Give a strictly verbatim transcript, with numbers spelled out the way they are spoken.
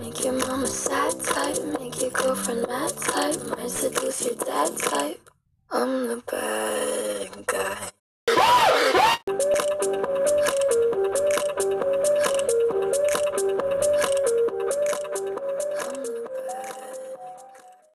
Make your mama sad type, make your girlfriend mad type, might seduce your dad type. I'm the bad guy.